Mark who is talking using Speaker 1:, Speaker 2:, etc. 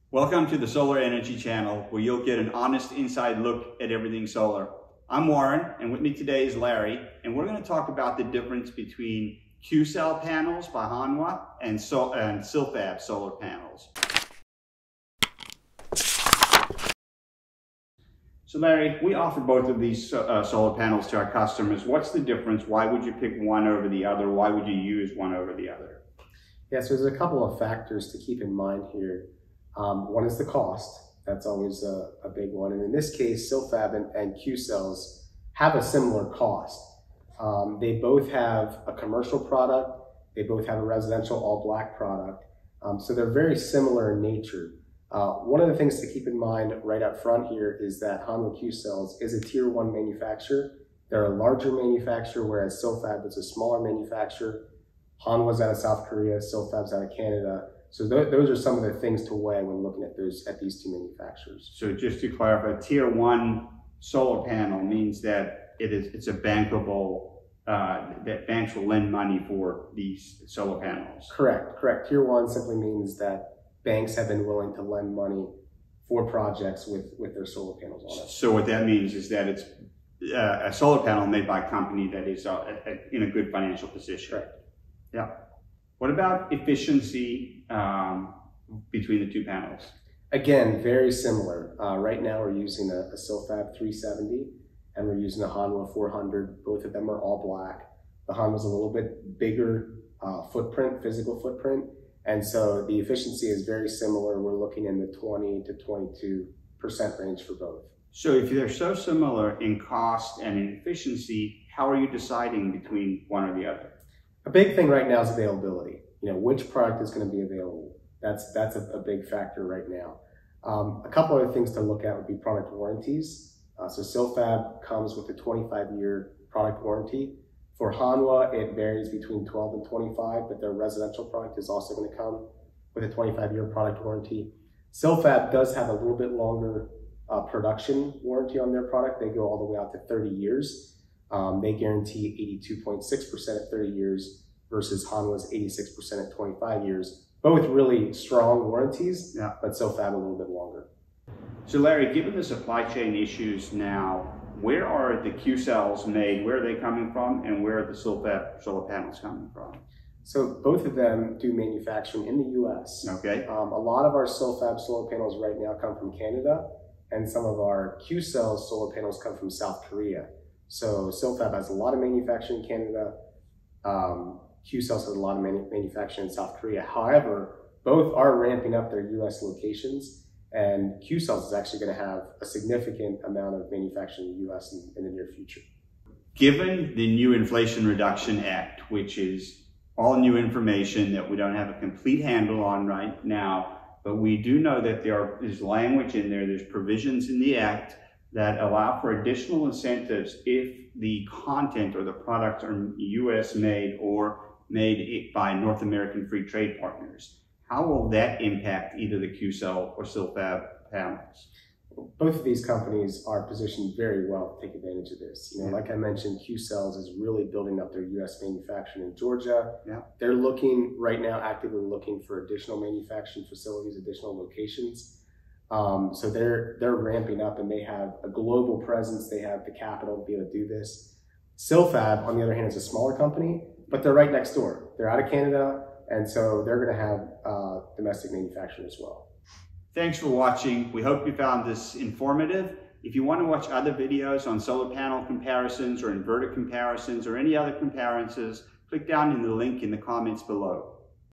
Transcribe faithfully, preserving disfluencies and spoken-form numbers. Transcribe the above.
Speaker 1: Welcome to the Solar Energy Channel, where you'll get an honest inside look at everything solar. I'm Warren, and with me today is Larry, and we're going to talk about the difference between Q Cell panels by Hanwha and, so and Silfab solar panels. So Larry, we offer both of these uh, solar panels to our customers. What's the difference? Why would you pick one over the other? Why would you use one over the other?
Speaker 2: Yeah, so there's a couple of factors to keep in mind here. Um, one is the cost. That's always a, a big one. And in this case, Silfab and, and Q Cells have a similar cost. Um, they both have a commercial product. They both have a residential all black product. Um, so they're very similar in nature. Uh, one of the things to keep in mind right up front here is that Hanwha Q Cells is a tier one manufacturer. They're a larger manufacturer, whereas Silfab is a smaller manufacturer. Hanwha's out of South Korea, Silfab's out of Canada. So th those are some of the things to weigh when looking at those at these two manufacturers.
Speaker 1: So just to clarify, tier one solar panel means that it is it's a bankable uh, that banks will lend money for these solar panels.
Speaker 2: Correct, correct. Tier one simply means that banks have been willing to lend money for projects with with their solar panels on it.
Speaker 1: So what that means is that it's uh, a solar panel made by a company that is uh, in a good financial position.
Speaker 2: Correct.
Speaker 1: Yeah. What about efficiency um, between the two panels?
Speaker 2: Again, very similar. Uh, right now we're using a, a Silfab three seventy and we're using a Hanwha four hundred. Both of them are all black. The Hanwha's a little bit bigger uh, footprint, physical footprint. And so the efficiency is very similar. We're looking in the twenty to twenty-two percent range for both.
Speaker 1: So if they're so similar in cost and in efficiency, how are you deciding between one or the other?
Speaker 2: A big thing right now is availability. You know, which product is going to be available. That's that's a, a big factor right now. Um, a couple other things to look at would be product warranties. Uh, so Silfab comes with a twenty-five year product warranty. For Hanwha, it varies between twelve and twenty-five, but their residential product is also going to come with a twenty-five year product warranty. Silfab does have a little bit longer uh, production warranty on their product. They go all the way out to thirty years. Um, they guarantee eighty-two point six percent at thirty years versus Hanwha's eighty-six percent at twenty-five years. Both really strong warranties,
Speaker 1: yeah.
Speaker 2: But Silfab a little bit longer.
Speaker 1: So Larry, given the supply chain issues now, where are the Q cells made? Where are they coming from? And where are the Silfab solar panels coming from?
Speaker 2: So both of them do manufacturing in the U S.
Speaker 1: Okay.
Speaker 2: Um, a lot of our Silfab solar panels right now come from Canada, and some of our Q Cells solar panels come from South Korea. So Silfab has a lot of manufacturing in Canada. Um, Q Cells has a lot of manu manufacturing in South Korea. However, both are ramping up their U S locations, and Q Cells is actually going to have a significant amount of manufacturing in the U S in, in the near future.
Speaker 1: Given the new Inflation Reduction Act, which is all new information that we don't have a complete handle on right now, but we do know that there are, there's language in there, there's provisions in the Act that allow for additional incentives if the content or the products are U S made or made by North American free trade partners. How will that impact either the Q Cell or Silfab panels?
Speaker 2: Both of these companies are positioned very well to take advantage of this. You know, yeah. Like I mentioned, Q Cells is really building up their U S manufacturing in Georgia.
Speaker 1: Yeah.
Speaker 2: They're looking right now, actively looking for additional manufacturing facilities, additional locations. Um, so they're they're ramping up, and they have a global presence. They have the capital to be able to do this. Silfab, on the other hand, is a smaller company, but they're right next door. They're out of Canada, and so they're going to have uh, domestic manufacturing as well.
Speaker 1: Thanks for watching. We hope you found this informative. If you want to watch other videos on solar panel comparisons or inverter comparisons or any other comparisons, click down in the link in the comments below.